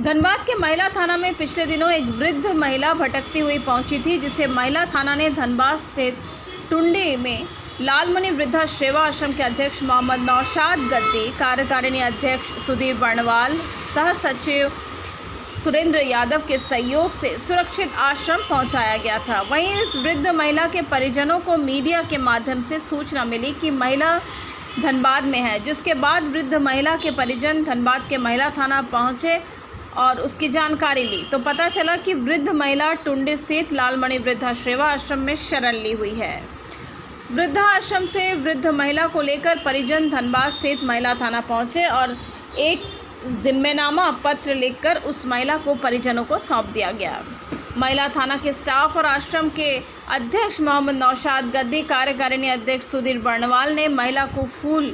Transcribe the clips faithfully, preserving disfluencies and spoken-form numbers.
धनबाद के महिला थाना में पिछले दिनों एक वृद्ध महिला भटकती हुई पहुंची थी, जिसे महिला थाना ने धनबाद स्थित टुंडी में लालमणि वृद्धा सेवा आश्रम के अध्यक्ष मोहम्मद नौशाद गद्दी, कार्यकारिणी अध्यक्ष सुधीर बर्णवाल, सह सचिव सुरेंद्र यादव के सहयोग से सुरक्षित आश्रम पहुंचाया गया था। वहीं इस वृद्ध महिला के परिजनों को मीडिया के माध्यम से सूचना मिली कि महिला धनबाद में है, जिसके बाद वृद्ध महिला के परिजन धनबाद के महिला थाना पहुंचे और उसकी जानकारी ली तो पता चला कि वृद्ध महिला टुंडी स्थित लालमणि वृद्धा सेवा आश्रम में शरण ली हुई है। वृद्धा आश्रम से वृद्ध महिला को लेकर परिजन धनबाद स्थित महिला थाना पहुंचे और एक जिम्मेनामा पत्र लिखकर उस महिला को परिजनों को सौंप दिया गया। महिला थाना के स्टाफ और आश्रम के अध्यक्ष मोहम्मद नौशाद गद्दी, कार्यकारिणी अध्यक्ष सुधीर बर्णवाल ने महिला को फूल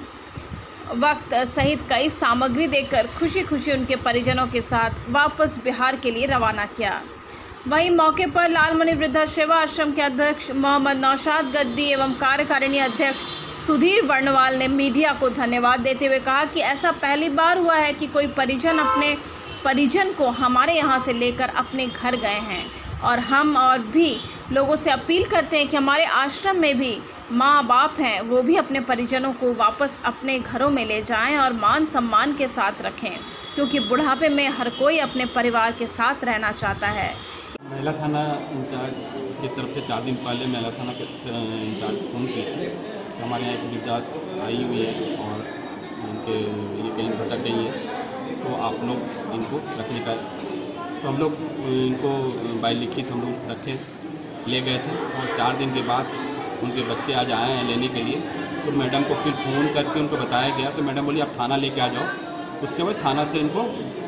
वक्त सहित कई सामग्री देकर खुशी खुशी उनके परिजनों के साथ वापस बिहार के लिए रवाना किया। वहीं मौके पर लालमणि वृद्धा सेवा आश्रम के अध्यक्ष मोहम्मद नौशाद गद्दी एवं कार्यकारिणी अध्यक्ष सुधीर बर्णवाल ने मीडिया को धन्यवाद देते हुए कहा कि ऐसा पहली बार हुआ है कि कोई परिजन अपने परिजन को हमारे यहाँ से लेकर अपने घर गए हैं और हम और भी लोगों से अपील करते हैं कि हमारे आश्रम में भी माँ बाप हैं, वो भी अपने परिजनों को वापस अपने घरों में ले जाएं और मान सम्मान के साथ रखें, क्योंकि बुढ़ापे में हर कोई अपने परिवार के साथ रहना चाहता है। महिला थाना इंचार्ज की तरफ से चार दिन पहले महिला थाना के इंचार्ज फोन किए थे कि हमारे यहाँ एक वृद्धा आई हुई है और इनके ये कहीं भटक गई है, तो आप लोग इनको रखने का, तो हम लोग इनको बाई लिखित हम लोग रखे ले गए थे और चार दिन के बाद उनके बच्चे आज आए हैं लेने के लिए। तो मैडम को फिर फ़ोन करके उनको बताया गया, तो मैडम बोली आप थाना लेके आ जाओ, उसके बाद थाना से इनको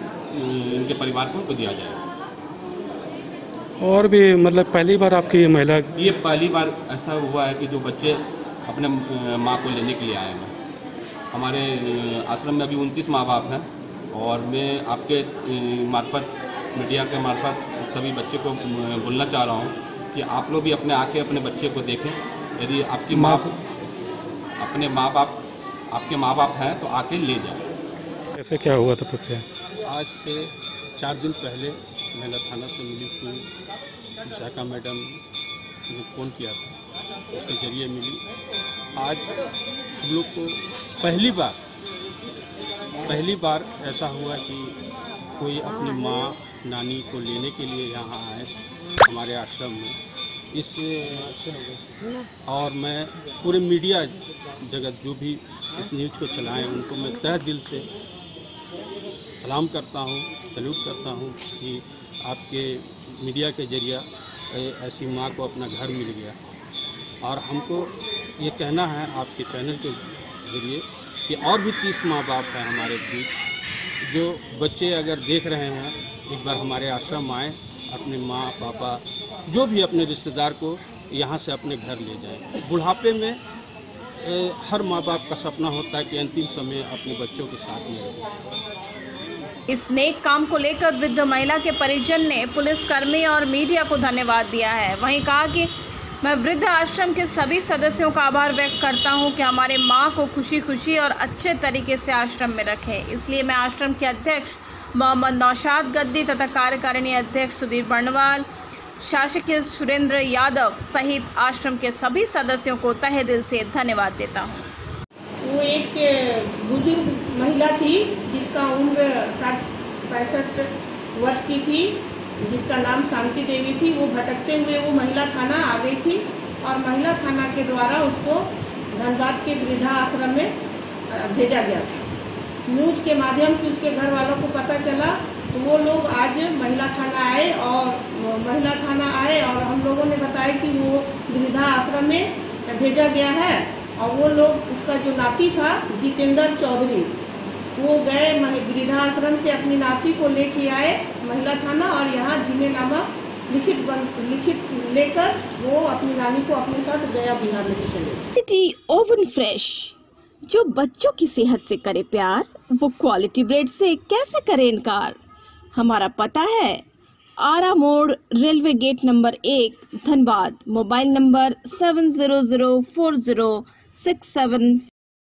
इनके परिवार को उनको दिया जाएगा। और भी मतलब पहली बार आपकी महिला ये पहली बार ऐसा हुआ है कि जो बच्चे अपने माँ को लेने के लिए आए हैं। हमारे आश्रम में अभी उनतीस माँ बाप हैं और मैं आपके मार्फत, मीडिया के मार्फत सभी बच्चे को बोलना चाह रहा हूँ कि आप लोग भी अपने आके अपने बच्चे को देखें। यदि आपकी माँ अपने माँ बाप आपके माँ बाप हैं तो आके ले जाए। कैसे क्या हुआ था पूछे? आज से चार दिन पहले महिला थाना से मिली थी विशाखा मैडम ने फ़ोन किया था, उसके जरिए मिली। आज हम लोग को पहली बार पहली बार ऐसा हुआ कि कोई अपनी माँ नानी को लेने के लिए यहाँ आए हमारे आश्रम में। इस और मैं पूरे मीडिया जगत जो भी इस न्यूज़ को चलाएं उनको मैं तहे दिल से सलाम करता हूँ, सैल्यूट करता हूँ कि आपके मीडिया के जरिए ऐसी माँ को अपना घर मिल गया। और हमको ये कहना है आपके चैनल के जरिए कि और भी तीस माँ बाप हैं हमारे बीच, जो बच्चे अगर देख रहे हैं एक बार हमारे आश्रम आए, अपने माँ पापा जो भी अपने रिश्तेदार को यहाँ से अपने घर ले जाए। बुढ़ापे में ए, हर माँ बाप का सपना होता है कि अंतिम समय अपने बच्चों के साथ में रहे। इस नेक काम को लेकर वृद्ध महिला के परिजन ने पुलिसकर्मी और मीडिया को धन्यवाद दिया है। वहीं कहा कि मैं वृद्ध आश्रम के सभी सदस्यों का आभार व्यक्त करता हूं कि हमारे मां को खुशी खुशी और अच्छे तरीके से आश्रम में रखें। इसलिए मैं आश्रम के अध्यक्ष मोहम्मद नौशाद गद्दी तथा कार्यकारिणी अध्यक्ष सुधीर बर्णवाल, शासकीय सुरेंद्र यादव सहित आश्रम के सभी सदस्यों को तहे दिल से धन्यवाद देता हूँ। वो एक बुजुर्ग महिला थी जिसका उम्र साठ पैंसठ वर्ष की थी, जिसका नाम शांति देवी थी। वो भटकते हुए वो महिला थाना आ गई थी और महिला थाना के द्वारा उसको धनबाद के वृद्धा आश्रम में भेजा गया था। न्यूज के माध्यम से उसके घर वालों को पता चला तो वो लोग आज महिला थाना आए और महिला थाना आए और हम लोगों ने बताया कि वो वृद्धा आश्रम में भेजा गया है। और वो लोग, उसका जो नाती था जितेंद्र चौधरी, वो गए वृद्धाश्रम से अपनी नाती को लेके आए महिला थाना और यहाँ जिम्मेनामा लिखित लिखित लेकर वो अपनी नानी को अपने साथ गया बिहार लेके चले। टी ओवन फ्रेश, जो बच्चों की सेहत से करे प्यार, वो क्वालिटी ब्रेड से कैसे करे इनकार। हमारा पता है आरा मोड़, रेलवे गेट नंबर एक, Dhanbad. Mobile number seven zero zero four zero six seven